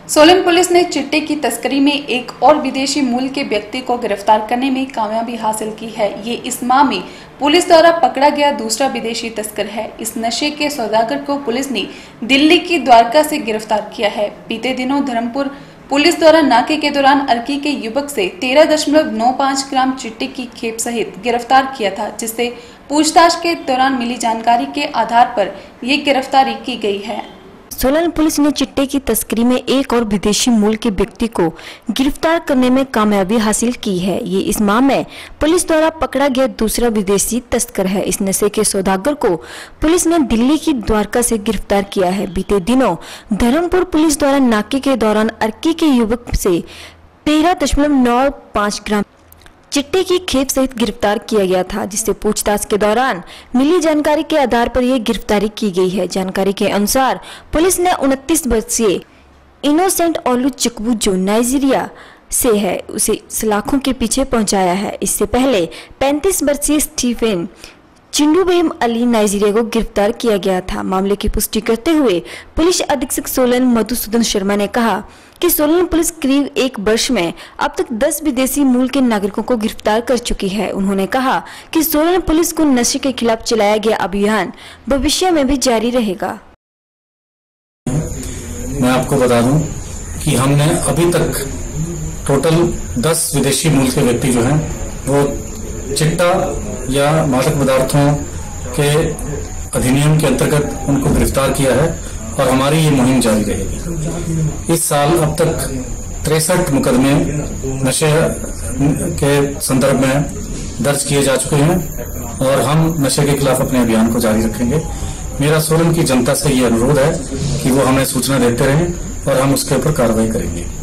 Solan police ने चिट्टे की तस्करी में एक और विदेशी मूल के व्यक्ति को गिरफ्तार करने में कामयाबी हासिल की है। ये इस माह में पुलिस द्वारा पकड़ा गया दूसरा विदेशी तस्कर है। इस नशे के सौदागर को पुलिस ने दिल्ली की द्वारका से गिरफ्तार किया है। बीते दिनों धर्मपुर पुलिस द्वारा नाके के दौरान अर्की के युवक से 13.95 ग्राम चिट्टे की खेप सहित गिरफ्तार किया था, जिससे पूछताछ के दौरान मिली जानकारी के आधार पर ये गिरफ्तारी की गई है। सोलन पुलिस ने चिट्टे की तस्करी में एक और विदेशी मूल के व्यक्ति को गिरफ्तार करने में कामयाबी हासिल की है। ये इस माह में पुलिस द्वारा पकड़ा गया दूसरा विदेशी तस्कर है। इस नशे के सौदागर को पुलिस ने दिल्ली की द्वारका से गिरफ्तार किया है। बीते दिनों धर्मपुर पुलिस द्वारा नाके के दौरान अर्की के युवक से 13.95 ग्राम चिट्टे की खेप सहित गिरफ्तार किया गया था, जिससे पूछताछ के दौरान मिली जानकारी के आधार पर यह गिरफ्तारी की गई है। जानकारी के अनुसार पुलिस ने 29 वर्षीय इनोसेंट ओलू चकबू, जो नाइजीरिया से है, उसे सलाखों के पीछे पहुंचाया है। इससे पहले 35 वर्षीय स्टीफन चिंडुबेम अली नाइजीरिया को गिरफ्तार किया गया था। मामले की पुष्टि करते हुए पुलिस अधीक्षक सोलन मधुसूदन शर्मा ने कहा कि सोलन पुलिस करीब एक वर्ष में अब तक 10 विदेशी मूल के नागरिकों को गिरफ्तार कर चुकी है। उन्होंने कहा कि सोलन पुलिस को नशे के खिलाफ चलाया गया अभियान भविष्य में भी जारी रहेगा। मैं आपको बता दूं कि हमने अभी तक टोटल 10 विदेशी मूल के व्यक्ति जो हैं वो चिट्टा या मादक पदार्थों के अधिनियम के अंतर्गत उनको गिरफ्तार किया है और हमारी ये मुहिम जारी रहेगी। इस साल अब तक 63 मुकदमे नशे के संदर्भ में दर्ज किए जा चुके हैं और हम नशे के खिलाफ अपने अभियान को जारी रखेंगे। मेरा सोलन की जनता से ये अनुरोध है कि वो हमें सूचना देते रहें और हम उसके ऊपर कार्रवाई करेंगे।